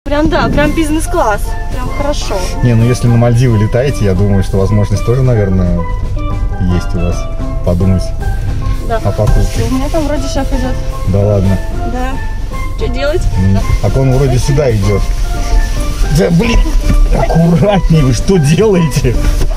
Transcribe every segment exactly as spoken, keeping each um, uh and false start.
Прям, да, прям бизнес-класс. Прям хорошо. Не, ну если на Мальдивы летаете, я думаю, что возможность тоже, наверное, есть у вас подумать да. о покупке. У меня там вроде шеф идет. Да ладно? Да. Что делать? Так он вроде сюда идет. Да блин, аккуратнее вы, что делаете?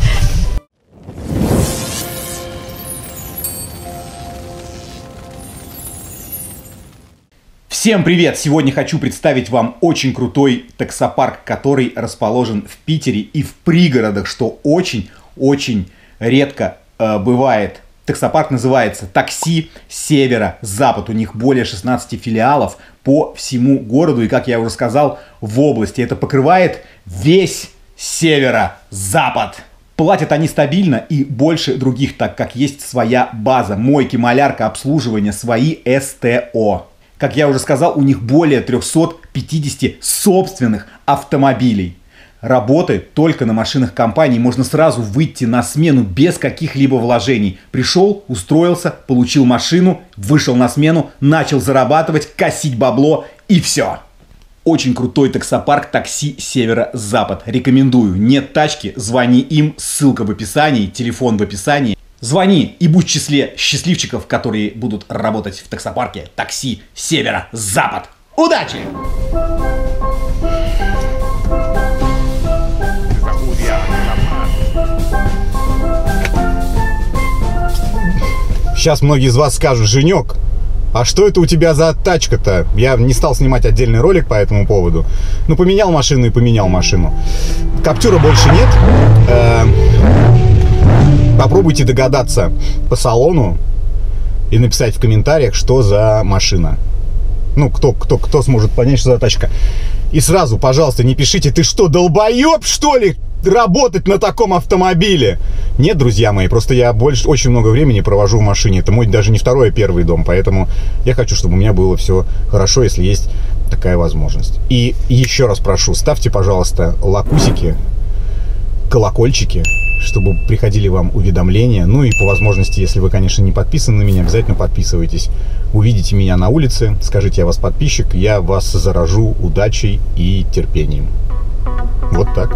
Всем привет! Сегодня хочу представить вам очень крутой таксопарк, который расположен в Питере и в пригородах, что очень-очень редко э, бывает. Таксопарк называется «Такси Севера-Запад». У них более шестнадцати филиалов по всему городу и, как я уже сказал, в области. Это покрывает весь Северо-Запад. Платят они стабильно и больше других, так как есть своя база. Мойки, малярка, обслуживание, свои эс тэ о. Как я уже сказал, у них более трёхсот пятидесяти собственных автомобилей. Работает только на машинах компании. Можно сразу выйти на смену без каких-либо вложений. Пришел, устроился, получил машину, вышел на смену, начал зарабатывать, косить бабло и все. Очень крутой таксопарк «Такси Севера-Запад». Рекомендую. Нет тачки? Звони им. Ссылка в описании, телефон в описании. Звони и будь в числе счастливчиков, которые будут работать в таксопарке «Такси Севера-Запад». Удачи! Сейчас многие из вас скажут: Женек, а что это у тебя за тачка-то? Я не стал снимать отдельный ролик по этому поводу. Ну, поменял машину и поменял машину. Каптюра больше нет. Попробуйте догадаться по салону и написать в комментариях, что за машина. Ну, кто, кто, кто сможет понять, что за тачка. И сразу, пожалуйста, не пишите: ты что, долбоеб, что ли, работать на таком автомобиле? Нет, друзья мои, просто я больше, очень много времени провожу в машине. Это мой даже не второй, а первый дом. Поэтому я хочу, чтобы у меня было все хорошо, если есть такая возможность. И еще раз прошу, ставьте, пожалуйста, лайкусики, колокольчики, чтобы приходили вам уведомления. Ну и по возможности, если вы, конечно, не подписаны на меня, обязательно подписывайтесь. Увидите меня на улице, скажите: я вас подписчик, я вас заражу удачей и терпением. Вот так.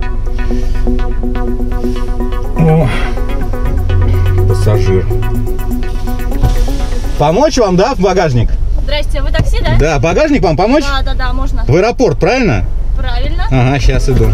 О, пассажир. Помочь вам, да, в багажник? Здрасте, вы такси, да? Да, багажник вам помочь? Да, да, да, можно. В аэропорт, правильно? Правильно. Ага, сейчас иду.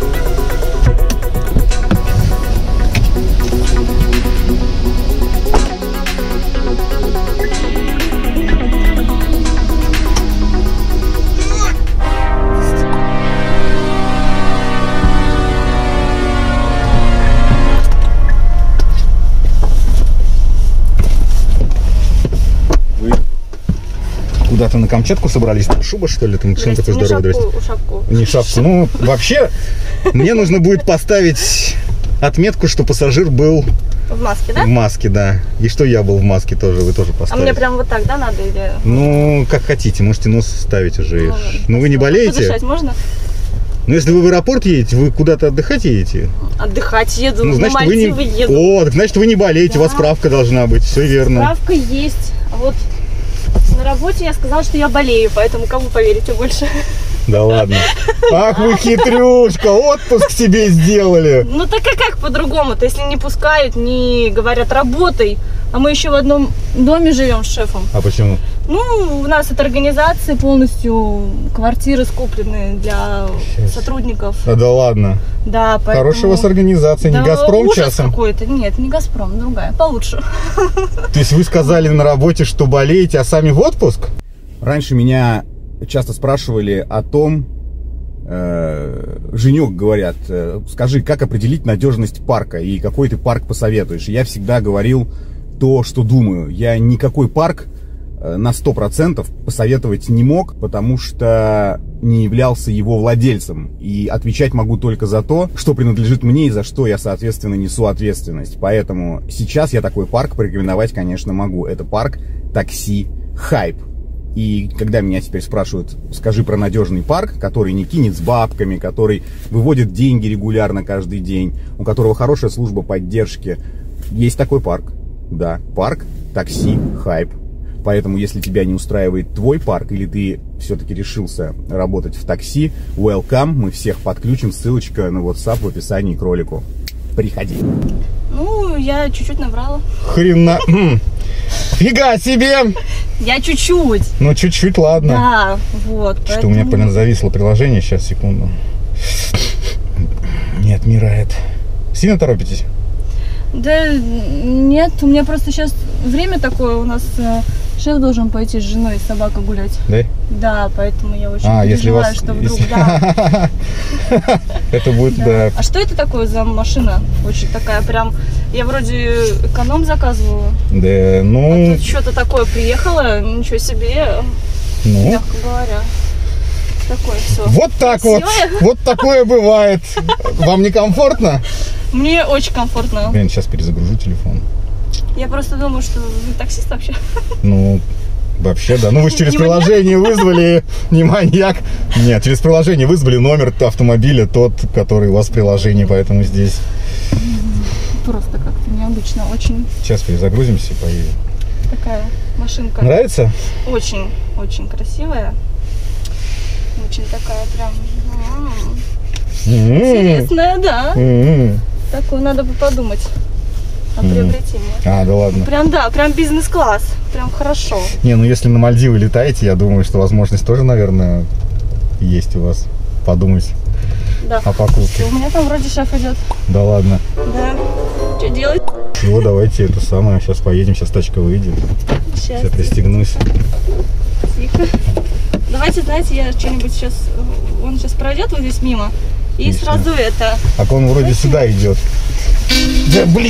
Куда-то на Камчатку собрались? Шуба, что ли? Ты не такой здоровый, шапку, шапку. Не шапку. Ну, вообще, мне нужно будет поставить отметку, что пассажир был в маске, да? В маске, да. И что я был в маске тоже, вы тоже поставите. А мне прям вот так, да, надо? Или... Ну, как хотите, можете нос ставить уже. Ну, ну вы не болеете? Подышать можно? Ну, если вы в аэропорт едете, вы куда-то отдыхать едете? Отдыхать еду, ну, значит, на Мальдивы вы не... еду. О, так значит, вы не болеете, да. У вас справка должна быть, все верно. Справка есть, а вот... На работе я сказала, что я болею, поэтому кому поверите больше? Да ладно. Ах вы хитрюшка, отпуск себе сделали. Ну так а как по-другому-то, если не пускают, не говорят работай, а мы еще в одном доме живем с шефом. А почему? Ну, у нас от организации полностью квартиры скуплены для Сейчас. сотрудников. А, да ладно? Да, поэтому... Хорошая у вас организация, да, не Газпром ужас часом? какой-то, нет, не Газпром, другая, получше. То есть вы сказали на работе, что болеете, а сами в отпуск? Раньше меня часто спрашивали о том, э, Женек, говорят, э, скажи, как определить надежность парка и какой ты парк посоветуешь? Я всегда говорил то, что думаю. Я никакой парк на сто процентов посоветовать не мог, потому что не являлся его владельцем. И отвечать могу только за то, что принадлежит мне и за что я, соответственно, несу ответственность. Поэтому сейчас я такой парк порекомендовать, конечно, могу. Это парк «Такси Хайп». И когда меня теперь спрашивают: скажи про надежный парк, который не кинет с бабками, который выводит деньги регулярно каждый день, у которого хорошая служба поддержки, есть такой парк. Да, парк «Такси Хайп». Поэтому, если тебя не устраивает твой парк, или ты все-таки решился работать в такси, welcome, мы всех подключим, ссылочка на WhatsApp в описании к ролику. Приходи. Ну, я чуть-чуть набрала. Хрена. Фига себе! Я чуть-чуть. Ну, чуть-чуть, ладно. Да, вот. Что поэтому... у меня, блин, зависло приложение. Сейчас, секунду. Не отмирает. Сильно торопитесь? Да нет, у меня просто сейчас время такое, у нас э, шеф должен пойти с женой и собакой гулять. Да? Да, поэтому я очень а, переживаю, если вас... что вдруг, если... да. Это будет, да. А что это такое за машина? Очень такая прям, я вроде эконом заказывала. Да, ну... А тут что-то такое приехало, ничего себе, ну... мягко говоря. Такое все. Вот так вот, вот такое бывает. Вам не комфортно? Мне очень комфортно. Блин, сейчас перезагружу телефон. Я просто думаю, что вы таксист вообще. Ну, вообще, да. Ну, вы же через Не приложение вызвали, не маньяк. Нет, через приложение вызвали номер автомобиля, тот, который у вас в приложении, поэтому здесь... Просто как-то необычно, очень. Сейчас перезагрузимся и поедем. Такая машинка. Нравится? Очень, очень красивая. Очень такая прям... Интересная, да. Такую надо бы подумать о приобретении. А, да ладно. Прям, да, прям бизнес-класс. Прям хорошо. Не, ну если на Мальдивы летаете, я думаю, что возможность тоже, наверное, есть у вас подумать да. о покупке. У меня там вроде шеф идет. Да ладно. Да. Что делать? Ну, давайте это самое. Сейчас поедем, сейчас тачка выйдет. Сейчас. Сейчас пристегнусь. Тихо. Давайте, знаете, я что-нибудь сейчас... Он сейчас пройдет вот здесь мимо. И Отлично. Сразу это... А он вроде Спасибо. Сюда идет. Да, блин!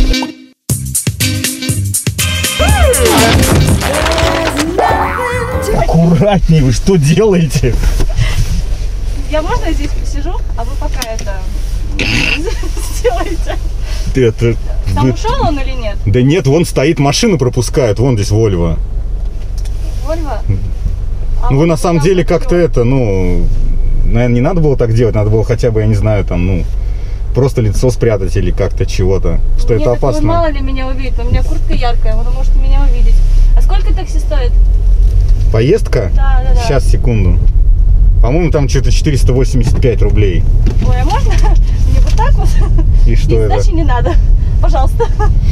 Аккуратней, вы что делаете? Я можно здесь посижу, а вы пока это сделаете? Это... Там ушел он или нет? Да нет, вон стоит, машину пропускает, вон здесь Вольво. Вольво? А ну вы на самом деле как-то это, ну... Наверное, не надо было так делать, надо было хотя бы, я не знаю, там, ну... Просто лицо спрятать или как-то чего-то. Что нет, это опасно. Нет, мало ли меня увидит, но у меня куртка яркая, он может меня увидеть. А сколько такси стоит? Поездка? Да, да, да. Сейчас, секунду. По-моему, там что-то четыреста восемьдесят пять рублей. Ой, а можно? Мне вот так вот? И что и это? сдачи не надо. Пожалуйста.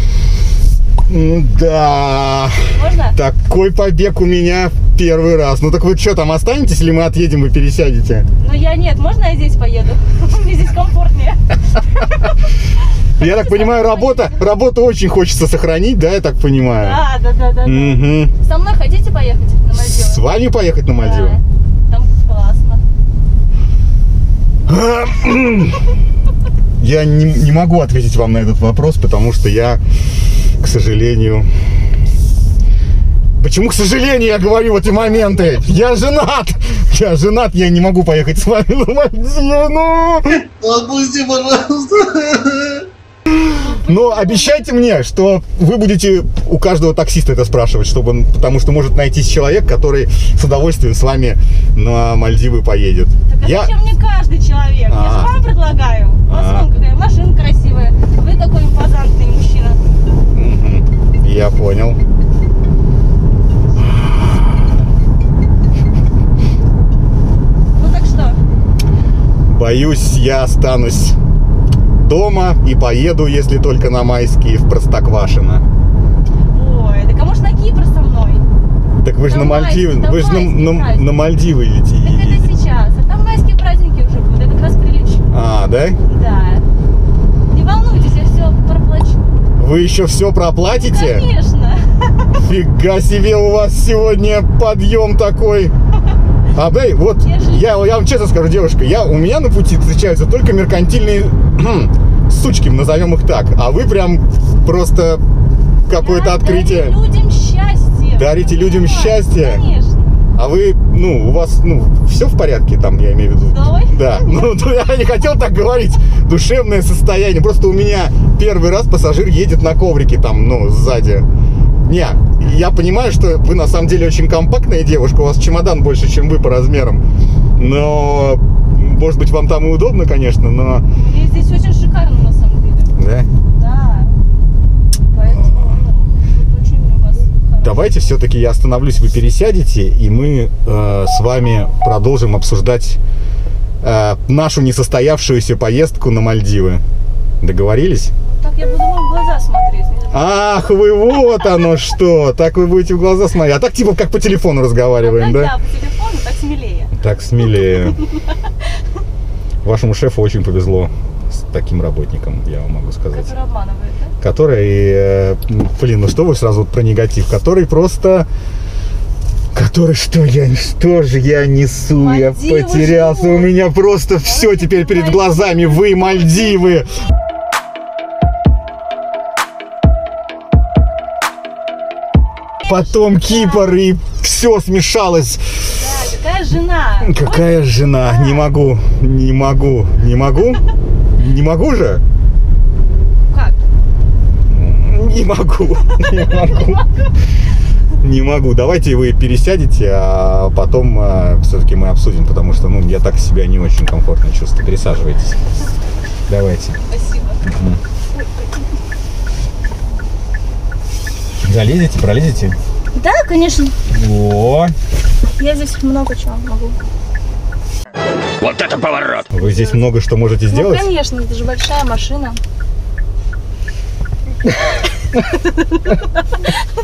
Да. Можно? Такой побег у меня первый раз. Ну так вы что, там останетесь или мы отъедем, вы пересядете? Ну я нет, можно я здесь поеду? Мне здесь комфортнее. Я так понимаю, работа, работу очень хочется сохранить, да, я так понимаю? Да, да, да, да. Угу. Со мной хотите поехать на Мальдивы? С вами поехать на Мальдивы? Да, там классно. Я не, не могу ответить вам на этот вопрос, потому что я, к сожалению... Почему, к сожалению, я говорю в эти моменты? Я женат! Я женат, я не могу поехать с вами на Мальдивы. Отпусти, пожалуйста. Но обещайте мне, что вы будете у каждого таксиста это спрашивать, чтобы он, потому что может найтись человек, который с удовольствием с вами на Мальдивы поедет. Так а я... зачем мне каждый человек? А-а. Я же вам предлагаю. У вас А-а. вон какая машина красивая. Вы такой импозантный мужчина. Угу. Я понял. Ну так что? Боюсь, я останусь дома и поеду, если только на майские, в Простоквашино. Ой, так а может на Кипр со мной? Так вы же Да на Мальдивы, майские, вы же на, да на, майские на Мальдивы летите. Так это сейчас. А там майские праздники уже будут. Я как раз прилечу. А, да? Да. Не волнуйтесь, я все проплачу. Вы еще все проплатите? Конечно. Фига себе, у вас сегодня подъем такой. А, да, вот, я, я вам честно скажу, девушка, я, у меня на пути встречаются только меркантильные сучки, назовем их так. А вы прям просто какое-то открытие. Дарите людям счастье. Дарите людям счастье? Конечно. А вы, ну, у вас, ну, все в порядке там, я имею в виду? Давай. Да, ну, я не хотел так говорить. Душевное состояние. Просто у меня первый раз пассажир едет на коврике там, ну, сзади. Не, я понимаю, что вы на самом деле очень компактная девушка, у вас чемодан больше, чем вы по размерам. Но, может быть, вам там и удобно, конечно, но... Мне здесь очень шикарно, на самом деле. Да? Да. Поэтому, ну, тут очень у вас хорошо. давайте все-таки я остановлюсь, вы пересядете, и мы э, с вами продолжим обсуждать э, нашу несостоявшуюся поездку на Мальдивы. Договорились? Так я буду вам в глаза смотреть. Ах, вы вот оно что! Так вы будете в глаза смотреть. А так типа как по телефону разговариваем, а да? Да, по телефону, так смелее. Так смелее. Вашему шефу очень повезло с таким работником, я вам могу сказать. Который обманывает, да? Который, э, блин, ну что вы сразу про негатив? Который просто... Который, что я, что же я несу? Мальдивы Я потерялся. живут. У меня просто все теперь перед Мальдивы. глазами. Вы, Мальдивы. Потом Кипр, и все смешалось. Да, какая жена? Какая жена? Не могу, не могу, не могу, не могу же? Как? Не могу, не могу, не могу. Давайте вы пересядете, а потом а, все-таки мы обсудим, потому что, ну, я так себя не очень комфортно чувствую. Пересаживайтесь. Давайте. Спасибо. Залезете, пролезете? Да, конечно. О, Я здесь много чего могу. Вот это поворот! вы здесь много что можете Ну, сделать? конечно, это же большая машина.